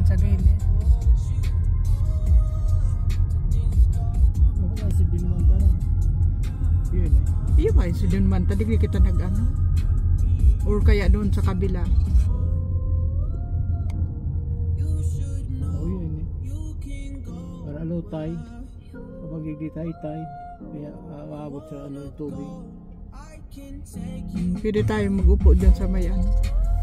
dyan sa gilid. Baka si Dinmanta na. Yun eh. Iya ba yung doon man? Tadi kita nag-ano? Or kaya doon sa kabila? Oo yun eh. Para low tide. Kapag hindi high tide, kaya aabot sa ano, tubig. Pwede tayo mag-upo dyan sa may ano.